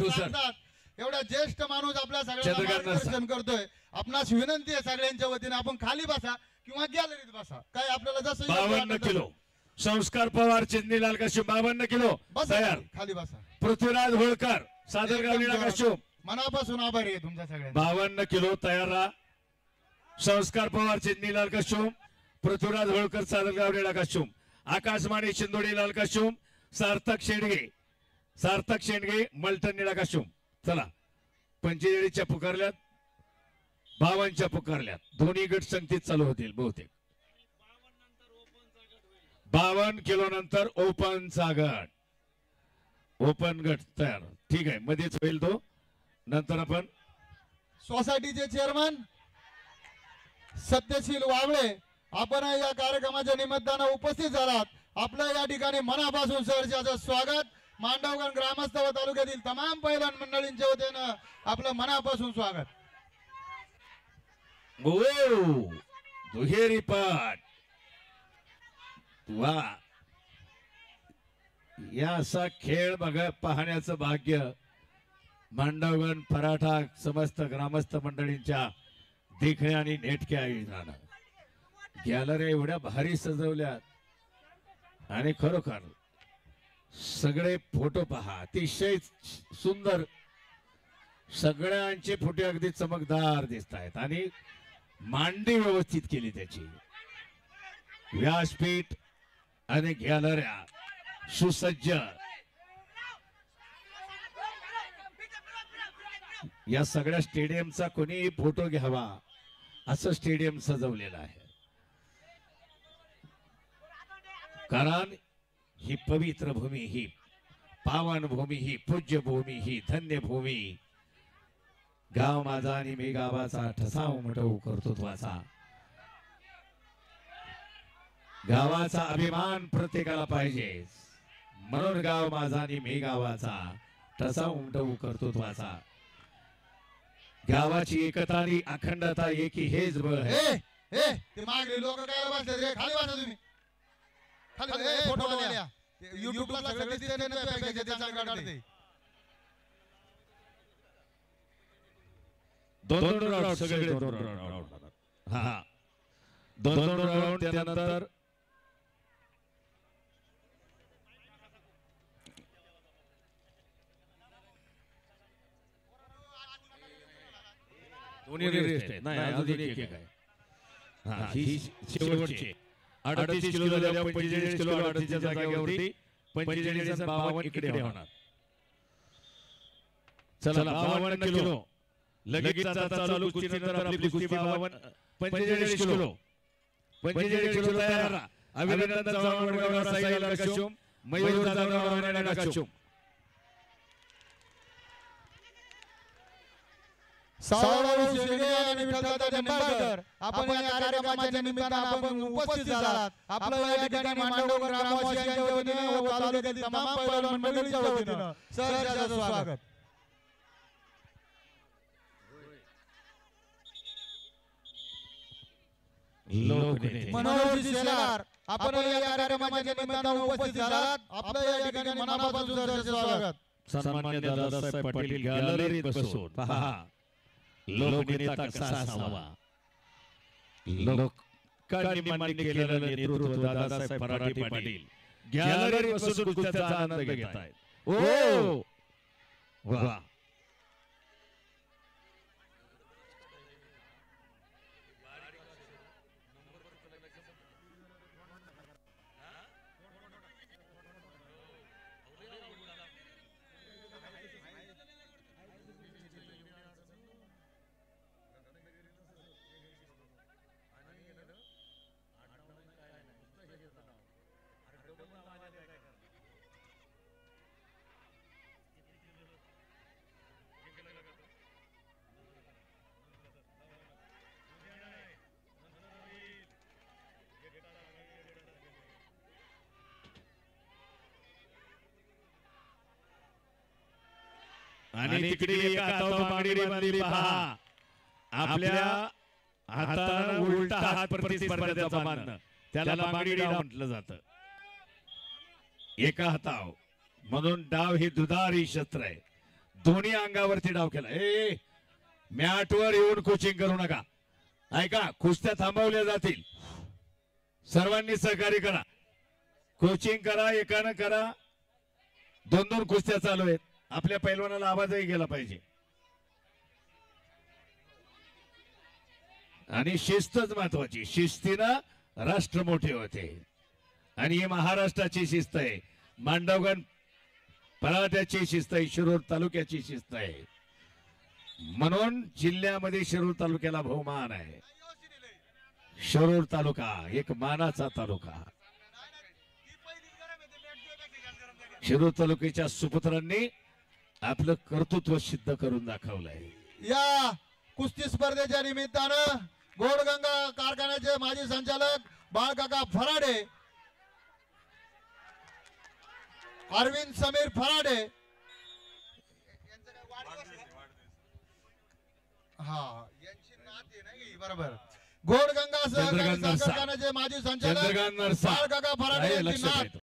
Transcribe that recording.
एवढा ज्येष्ठ माणूस आपल्या सगळ्यांना मार्गदर्शन करतोय. आपणास विनंती आहे सगळ्यांच्या वतीने आपण खाली बसा किंवा गॅलरीत बसा. काय आपल्याला जसं 52 किलो संस्कार पवार चिंदीलाल काश्यप 52 किलो तयार. खाली बसा. पृथ्वीराज होळकर सादरगाव नीळा काश्यप मनापासून आभारी आहे तुमच्या सगळ्यांना. 52 किलो तयार राहा. संस्कार पवार चिंदीलाल काश्यप, पृथ्वीराज होळकर सादरगाव नीळा काश्यप, आकाशमाणी शिंदोडी लाल काश्यप, सार्थक शेंडगे मलटण नीळा काश्यप. चला 45च्या पुकारल्यात 52च्या पुकारल्यात. दोन्ही गट संगतीत चालू होतील बहुतेक. 52 किलो नंतर ओपनचा गट. ओपन गट तयार. ठीक आहे मध्येच होईल तो. नंतर आपण सोसायटीचे चेअरमन सत्यशील वावळे आपण या कार्यक्रमाच्या निमित्तानं उपस्थित झालात. आपलं या ठिकाणी मनापासून सहर्षाचं स्वागत. मांडवगण ग्रामस्थ व तालुक्यातील तमाम पैलवान मंडळींच्या वतीनं आपलं मनापासून स्वागत. दुहेरी पाठ वा या असा खेळ बघा पाहण्याचं भाग्य मांडवगण फराठा समस्त ग्रामस्थ मंडळींच्या देखण्या आणि नेटक्या आयोजनानं. गॅलरी एवढ्या भारी सजवल्यात आणि खरोखर सगळे फोटो पहा अतिशय सुंदर. सगळ्यांचे फोटो अगदी चमकदार दिसत आहेत आणि मांडी व्यवस्थित केली त्याची. व्यासपीठ आणि गॅलऱ्या सुसज्ज. या सगळ्या स्टेडियमचा कोणीही फोटो घ्यावा असं स्टेडियम सजवलेलं आहे. कारण ही पवित्र भूमी, ही पावन भूमी, ही पूज्य भूमी, ही धन्य भूमी. गाव माझा आणि मी गावाचा ठसा उमटवू कर्तृत्वाचा. गावाचा अभिमान प्रत्येकाला पाहिजे. म्हणून गाव माझा आणि मी गावाचा ठसा उमटवू कर्तृत्वाचा. गावाची एकता आणि अखंडता एकी हेच बळ आहे. ते मागले लोक काय बसले रे. खाली बसा तुम्ही. खाली फोटो द्या. युट्यूबला सगळे दिसते ना त्यापेक्षा त्याचा काढते. दोन राऊंड सगळे दोन राऊंड. हा दोन राऊंड. त्यानंतर दोन्ही रेस्ट आहे. नाही अजून एक आहे. हा ही शेवटची 38 किलो झाल्या 45 किलो 38च्या जागेवरती 45 आणि 52 इकडे होणार. चला 52 किलो लगेच चालू. कुस्तीनंतर आपली कुस्ती 45 किलो 45 किलो तयार राहा. अभिनंदन चव्हाण साई काश्यप, मयूर जाधव काश्यप. आपण या कार्यक्रमाच्या निमित्तानं आपण उपस्थित झालात. आपलं या ठिकाणी मांडवगण ग्रामवासियांच्या वतीनं व तालुक्यातील तमाम पैलवान मंडळींच्या वतीनं सहर्षाचं स्वागत. मनोहरजी शेलार आपण या कार्यक्रमाच्या निमित्तानं उपस्थित झालात. आपलं या ठिकाणी मनापासून सहर्षाचं स्वागत. सन्माननीय दादासाहेब पाटील गॅलरीत बसून पहा लोकनेता कसा असावा. लोकांनी मान्य केलेलं नेतृत्व दादासाहेब फराटे पाटील गॅलरीत बसून कुस्त्याचा आनंद घेत आहेत. ओ वा आणि तिकडे एका हातावर मांडी बांधली पहा. आपल्या हातानं उलटा हात प्रतिस्पर्ध्याचा मानणं त्याला मांडी डाव म्हटलं जातं. एका हातावर म्हणून डाव ही दुधारी शस्त्र आहे. दोन्ही अंगावरती डाव केला. मॅटवर येऊन कोचिंग करू नका. ऐका, कुस्त्या थांबवल्या जातील. सर्वांनी सहकार्य करा. कोचिंग करा, एकानं करा. 2-2 कुस्त्या चालू आहेत. आपल्या पैलवानाला आवाजही गेला पाहिजे. आणि शिस्तच महत्वाची. शिस्तीनं राष्ट्र मोठे होते. आणि ही महाराष्ट्राची शिस्त आहे. मांडवगण पराठ्याची शिस्त आहे. शिरूर तालुक्याची शिस्त आहे. म्हणून जिल्ह्यामध्ये शिरूर तालुक्याला बहुमान आहे. शिरूर तालुका एक मानाचा तालुका. शिरूर तालुक्याच्या सुपुत्रांनी आपलं कर्तृत्व सिद्ध करून दाखवलंय. या कुस्ती स्पर्धेच्या निमित्तानं गोडगंगा कारखान्याचे माजी संचालक बाळकाका फराडे, अरविंद समीर फराडे, हा यांची नात आहे नाही बरोबर. गोडगंगा सहकारी चंद्रकांत साखर नरसा. कारखान्याचे माजी चंद्रकांत संचालक नरसा. बाळकाका फराडे आहे, यांची लक्षात नात येतं.